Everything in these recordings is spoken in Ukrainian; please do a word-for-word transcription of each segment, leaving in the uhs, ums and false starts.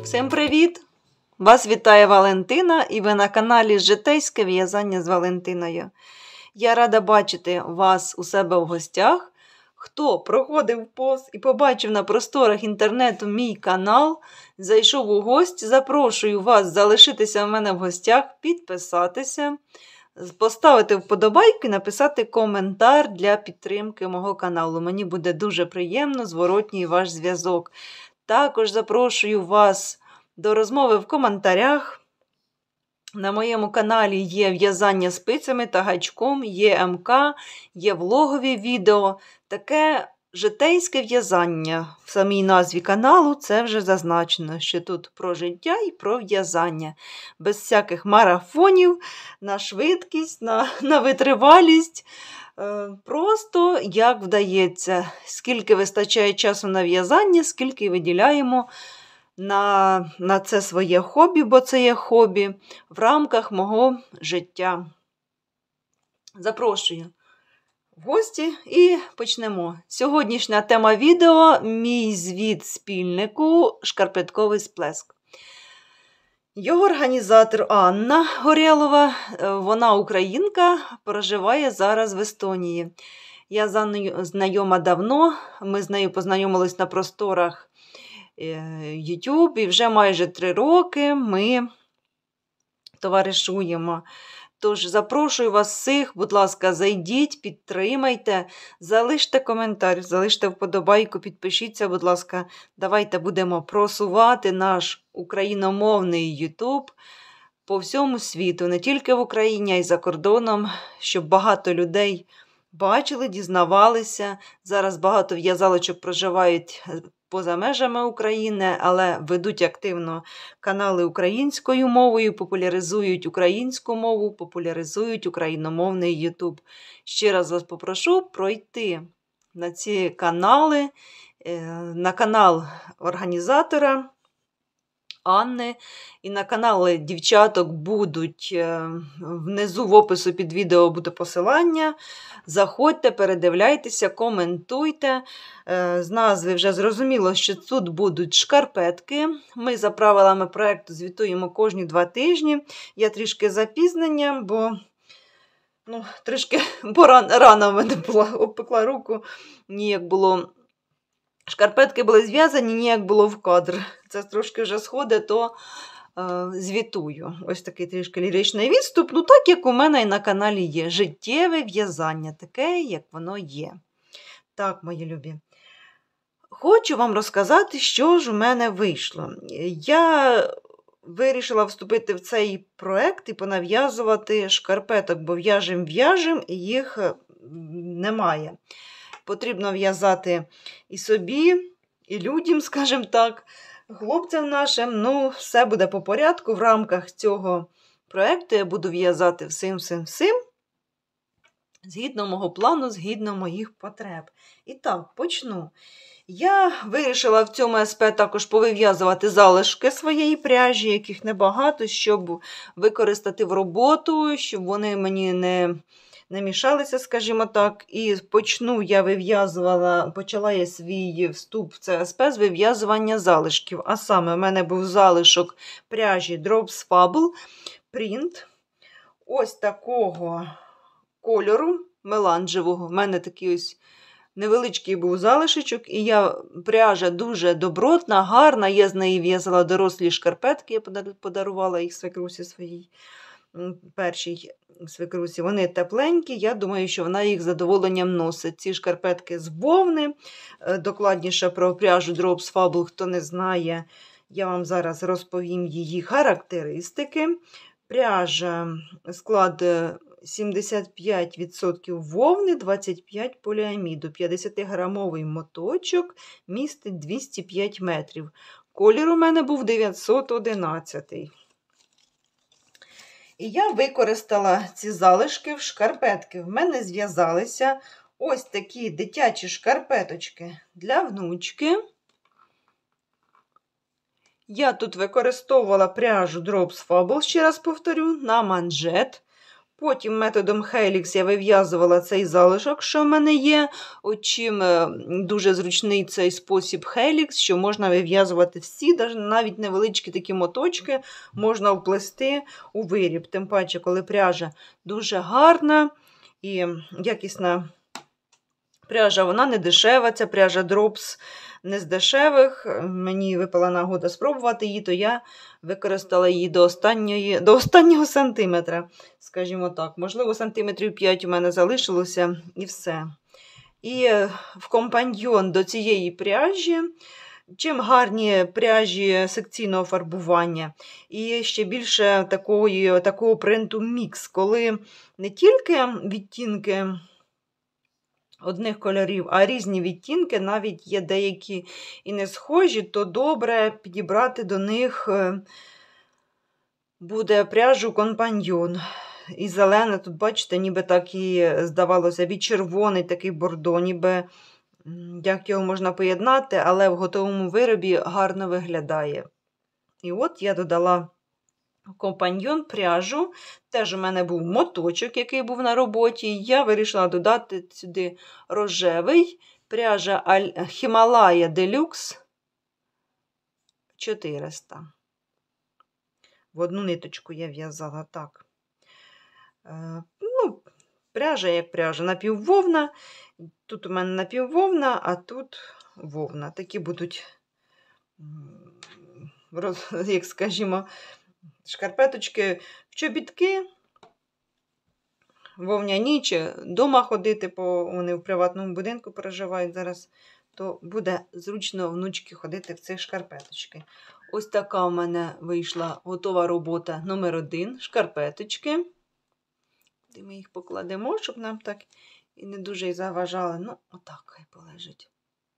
Всім привіт! Вас вітає Валентина і ви на каналі Житейське в'язання з Валентиною. Я рада бачити вас у себе в гостях. Хто проходив повз і побачив на просторах інтернету мій канал, зайшов у гості, запрошую вас залишитися в мене в гостях, підписатися, поставити вподобайку і написати коментар для підтримки мого каналу. Мені буде дуже приємно, зворотній ваш зв'язок. Також запрошую вас до розмови в коментарях. На моєму каналі є в'язання спицями та гачком, є ем ка, є влогові відео. Таке житейське в'язання. В самій назві каналу це вже зазначено, що тут про життя і про в'язання. Без всяких марафонів, на швидкість, на, на витривалість. Просто як вдається, скільки вистачає часу на в'язання, скільки виділяємо на, на це своє хобі, бо це є хобі, в рамках мого життя. Запрошую в гості і почнемо. Сьогоднішня тема відео – мій звіт спільнику «Шкарпетковий сплеск». Його організатор Анна Горєлова, вона українка, проживає зараз в Естонії. Я з Анною знайома давно, ми з нею познайомились на просторах YouTube, і вже майже три роки ми товаришуємо. Тож запрошую вас всіх, будь ласка, зайдіть, підтримайте, залиште коментар, залиште вподобайку, підпишіться, будь ласка. Давайте будемо просувати наш україномовний YouTube по всьому світу, не тільки в Україні, а й за кордоном, щоб багато людей бачили, дізнавалися. Зараз багато в'язалочок проживають поза межами України, але ведуть активно канали українською мовою, популяризують українську мову, популяризують україномовний YouTube. Ще раз вас попрошу пройти на ці канали, на канал організатора Анни і на канали дівчаток будуть внизу в опису під відео буде посилання. Заходьте, передивляйтеся, коментуйте. З назви вже зрозуміло, що тут будуть шкарпетки. Ми за правилами проєкту звітуємо кожні два тижні. Я трішки запізнення, бо ну, трішки бо рана в мене була, обпекла руку, ніяк було. Шкарпетки були зв'язані, ніяк було в кадр. Це трошки вже сходить, то е, звітую. Ось такий трішки ліричний відступ. Ну так, як у мене і на каналі є. Життєве в'язання, таке, як воно є. Так, мої любі. Хочу вам розказати, що ж у мене вийшло. Я вирішила вступити в цей проєкт і понав'язувати шкарпеток, бо в'яжем-в'яжем, і їх немає. Потрібно в'язати і собі, і людям, скажімо так, хлопцям нашим. Ну, все буде по порядку. В рамках цього проєкту я буду в'язати всім-всім-всім, згідно мого плану, згідно моїх потреб. І так, почну. Я вирішила в цьому ес пе також повив'язувати залишки своєї пряжі, яких небагато, щоб використати в роботу, щоб вони мені не... не мішалися, скажімо так, і почну я вив'язувала, почала я свій вступ в це ес пе з вив'язування залишків. А саме, в мене був залишок пряжі Drops Fable Print. Ось такого кольору, меланжевого. У мене такий ось невеличкий був залишечок, і я, пряжа дуже добротна, гарна. Я з неї в'язала дорослі шкарпетки, я подарувала їх свекрусі своїй. Першій свекрусі. Вони тепленькі, я думаю, що вона їх з задоволенням носить. Ці шкарпетки з вовни, докладніше про пряжу Drops Fable, хто не знає, я вам зараз розповім її характеристики. Пряжа, склад сімдесят п'ять відсотків вовни, двадцять п'ять відсотків поліаміду, п'ятдесятиграмовий моточок, містить двісті п'ять метрів. Колір у мене був дев'ятсот одинадцятий. І я використала ці залишки в шкарпетки. В мене зв'язалися ось такі дитячі шкарпеточки для внучки. Я тут використовувала пряжу Drops Fable, ще раз повторю, на манжет. Потім методом Helix я вив'язувала цей залишок, що в мене є. От чим дуже зручний цей спосіб Helix, що можна вив'язувати всі, навіть невеличкі такі моточки можна вплести у виріб. Тим паче, коли пряжа дуже гарна і якісна пряжа, вона не дешева, ця пряжа Drops не з дешевих. Мені випала нагода спробувати її, то я використала її до, останньої, до останнього сантиметра, скажімо так. Можливо, сантиметрів п'ять у мене залишилося і все. І в компаньйон до цієї пряжі, чим гарні пряжі секційного фарбування, і ще більше такої, такого принту мікс, коли не тільки відтінки одних кольорів, а різні відтінки, навіть є деякі і не схожі, то добре підібрати до них буде пряжу компаньйон. І зелене, тут, бачите, ніби так і здавалося, від червоний такий бордо, ніби як його можна поєднати, але в готовому виробі гарно виглядає. І от я додала компаньйон пряжу. Теж у мене був моточок, який був на роботі. Я вирішила додати сюди рожевий. Пряжа Himalaya Deluxe чотириста. В одну ниточку я в'язала так. Е, ну, пряжа як пряжа, напіввовна. Тут у мене напіввовна, а тут вовна. Такі будуть, як скажімо, шкарпеточки в чобітки, вовняні, чи вдома ходити, бо вони в приватному будинку проживають зараз, то буде зручно внучки ходити в цих шкарпеточки. Ось така в мене вийшла готова робота номер один. Шкарпеточки. Де ми їх покладемо, щоб нам так і не дуже і заважали. Ну, отак хай полежить.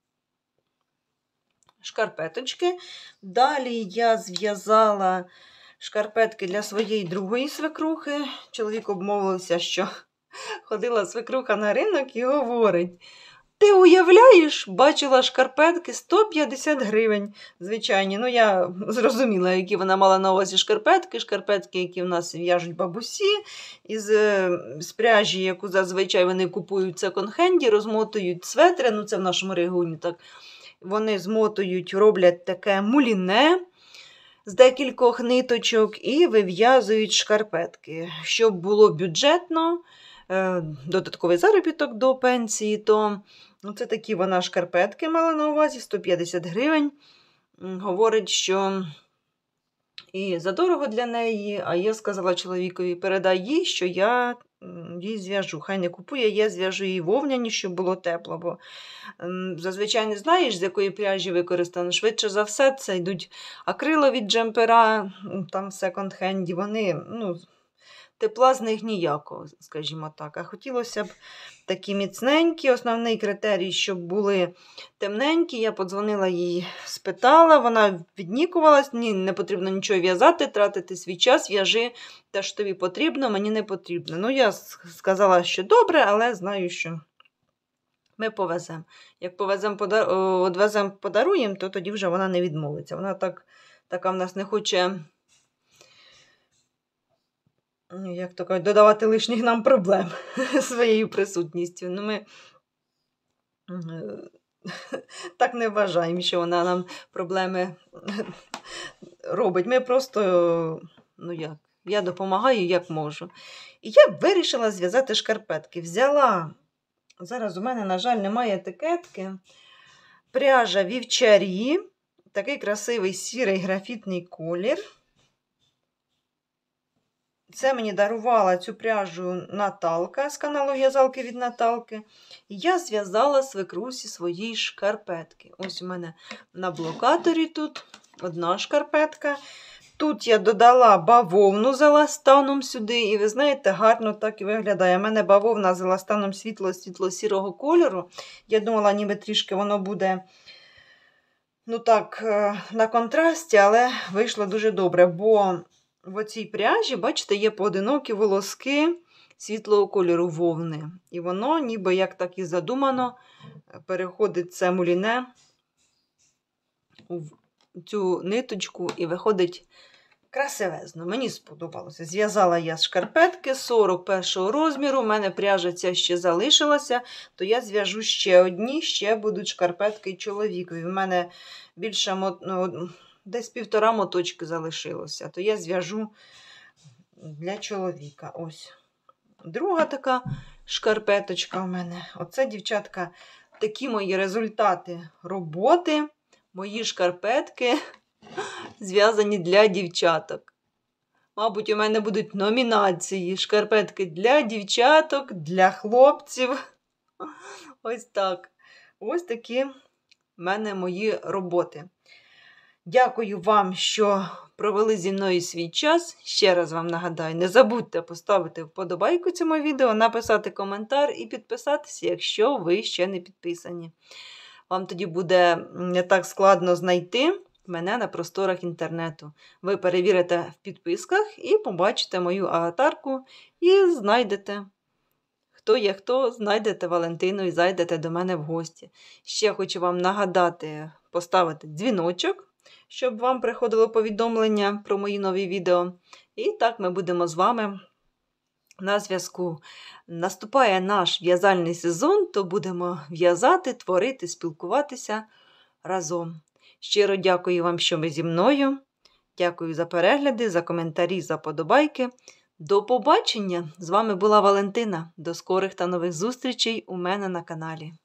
Шкарпеточки. Далі я зв'язала шкарпетки для своєї другої свекрухи. Чоловік обмовився, що ходила свекруха на ринок і говорить: ти уявляєш, бачила шкарпетки сто п'ятдесят гривень, звичайні. Ну, я зрозуміла, які вона мала на увазі шкарпетки. Шкарпетки, які в нас в'яжуть бабусі, із з пряжі, яку зазвичай вони купують в секонд-хенді, розмотують светри, ну це в нашому регіоні так. Вони змотують, роблять таке муліне з декількох ниточок і вив'язують шкарпетки. Щоб було бюджетно, додатковий заробіток до пенсії, то це такі вона шкарпетки мала на увазі, сто п'ятдесят гривень. Говорить, що і задорого для неї, а я сказала чоловікові: передай їй, що я їй зв'яжу. Хай не купує, я зв'яжу їй вовняні, щоб було тепло. Бо зазвичай не знаєш, з якої пряжі використано. Швидше за все, це йдуть акрилові джемпера, там в секонд-хенді. Вони, ну, тепла з них ніякого, скажімо так. А хотілося б такі міцненькі. Основний критерій, щоб були темненькі. Я подзвонила їй, спитала, вона віднікувалась: ні, не потрібно нічого в'язати, тратити свій час, в'яжи те, що тобі потрібно, мені не потрібно. Ну, я сказала, що добре, але знаю, що ми повеземо. Як повеземо, подар... одвеземо, подаруємо, то тоді вже вона не відмовиться. Вона так, така в нас не хоче, як то кажуть, додавати лишніх нам проблем своєю присутністю. Ну, ми так не вважаємо, що вона нам проблеми робить. Ми просто, ну як, я допомагаю, як можу. І я вирішила зв'язати шкарпетки. Взяла, зараз у мене, на жаль, немає етикетки, пряжа Вівчарі, такий красивий сірий графітний колір. Це мені дарувала цю пряжу Наталка з каналу В'язалки від Наталки. І я зв'язала свекрусі свої шкарпетки. Ось у мене на блокаторі тут одна шкарпетка. Тут я додала бавовну з еластаном сюди. І ви знаєте, гарно так і виглядає. У мене бавовна з еластаном світло-світло-сірого кольору. Я думала, ніби трішки воно буде, ну так, на контрасті, але вийшло дуже добре, бо в оцій пряжі, бачите, є поодинокі волоски світлого кольору вовни. І воно, ніби як так і задумано, переходить це муліне у цю ниточку і виходить Красивезно, мені сподобалося. Зв'язала я шкарпетки сорок першого розміру, у мене пряжа ця ще залишилася, то я зв'яжу ще одні, ще будуть шкарпетки чоловікові. У мене більше, ну, десь півтора моточки залишилося, то я зв'яжу для чоловіка. Ось. Друга така шкарпеточка у мене. Оце, дівчатка, такі мої результати роботи. Мої шкарпетки зв'язані для дівчаток. Мабуть, у мене будуть номінації. Шкарпетки для дівчаток, для хлопців. Ось так. Ось такі в мене мої роботи. Дякую вам, що провели зі мною свій час. Ще раз вам нагадаю, не забудьте поставити вподобайку цьому відео, написати коментар і підписатися, якщо ви ще не підписані. Вам тоді буде не так складно знайти мене на просторах інтернету. Ви перевірите в підписках і побачите мою аватарку і знайдете, хто є хто, знайдете Валентину і зайдете до мене в гості. Ще хочу вам нагадати поставити дзвіночок, щоб вам приходило повідомлення про мої нові відео. І так ми будемо з вами на зв'язку. Наступає наш в'язальний сезон, то будемо в'язати, творити, спілкуватися разом. Щиро дякую вам, що ви зі мною. Дякую за перегляди, за коментарі, за подобайки. До побачення! З вами була Валентина. До скорих та нових зустрічей у мене на каналі.